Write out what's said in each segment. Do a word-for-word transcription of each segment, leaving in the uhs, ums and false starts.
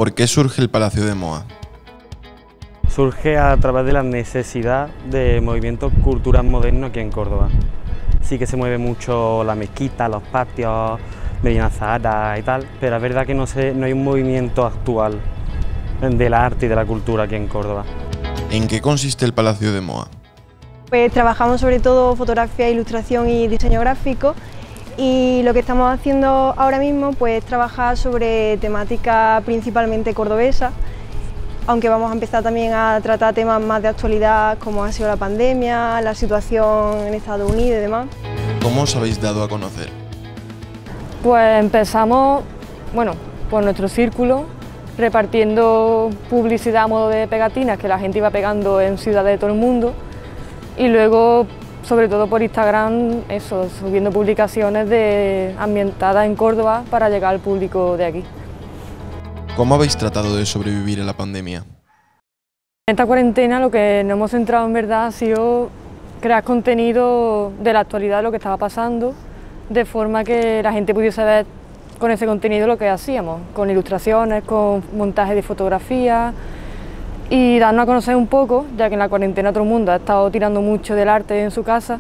¿Por qué surge el Palacio de Moa? Surge a través de la necesidad de movimientos culturales modernos aquí en Córdoba. Sí que se mueve mucho la mezquita, los patios, Medina Zahara y tal, pero es verdad que no, se, no hay un movimiento actual del arte y de la cultura aquí en Córdoba. ¿En qué consiste el Palacio de Moa? Pues trabajamos sobre todo fotografía, ilustración y diseño gráfico, y lo que estamos haciendo ahora mismo pues es trabajar sobre temática principalmente cordobesa, aunque vamos a empezar también a tratar temas más de actualidad como ha sido la pandemia, la situación en Estados Unidos y demás. ¿Cómo os habéis dado a conocer? Pues empezamos, bueno, por nuestro círculo, repartiendo publicidad a modo de pegatinas que la gente iba pegando en ciudades de todo el mundo, y luego, sobre todo por Instagram, eso, subiendo publicaciones de, ambientadas en Córdoba para llegar al público de aquí. ¿Cómo habéis tratado de sobrevivir a la pandemia? En esta cuarentena lo que nos hemos centrado en verdad ha sido crear contenido de la actualidad de lo que estaba pasando, de forma que la gente pudiese ver con ese contenido lo que hacíamos, con ilustraciones, con montajes de fotografías, y darnos a conocer un poco, ya que en la cuarentena todo el mundo ha estado tirando mucho del arte en su casa,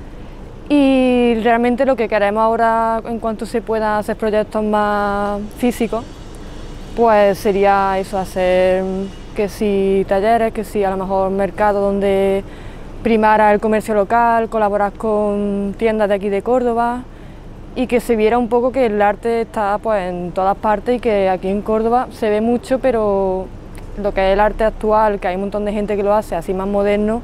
y realmente lo que queremos ahora, en cuanto se pueda hacer proyectos más físicos, pues sería eso, hacer que si talleres, que si a lo mejor mercados donde primara el comercio local, colaborar con tiendas de aquí de Córdoba, y que se viera un poco que el arte está pues en todas partes y que aquí en Córdoba se ve mucho, pero lo que es el arte actual, que hay un montón de gente que lo hace así más moderno,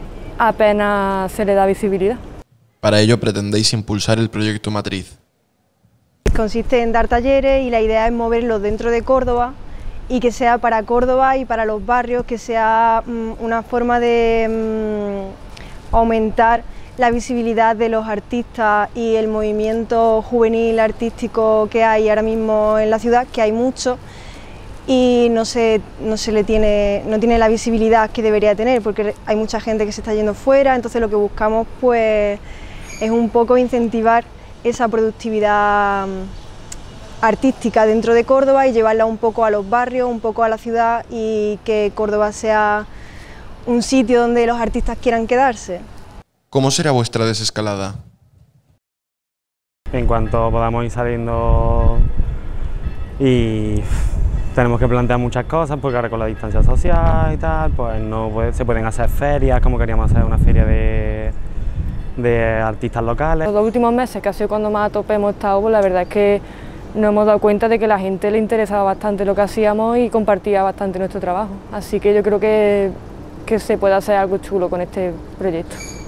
apenas se le da visibilidad. Para ello pretendéis impulsar el proyecto Matriz. Consiste en dar talleres y la idea es moverlos dentro de Córdoba y que sea para Córdoba y para los barrios, que sea mmm, una forma de mmm, aumentar la visibilidad de los artistas y el movimiento juvenil artístico que hay ahora mismo en la ciudad, que hay mucho, y no se, no se le tiene, no tiene la visibilidad que debería tener, porque hay mucha gente que se está yendo fuera. Entonces lo que buscamos pues es un poco incentivar esa productividad artística dentro de Córdoba y llevarla un poco a los barrios, un poco a la ciudad, y que Córdoba sea un sitio donde los artistas quieran quedarse. ¿Cómo será vuestra desescalada? En cuanto podamos ir saliendo, y tenemos que plantear muchas cosas, porque ahora con la distancia social y tal, pues no puede, se pueden hacer ferias, como queríamos hacer una feria de, de artistas locales. Los dos últimos meses, que ha sido cuando más a tope hemos estado, pues la verdad es que nos hemos dado cuenta de que a la gente le interesaba bastante lo que hacíamos y compartía bastante nuestro trabajo. Así que yo creo que, que se puede hacer algo chulo con este proyecto.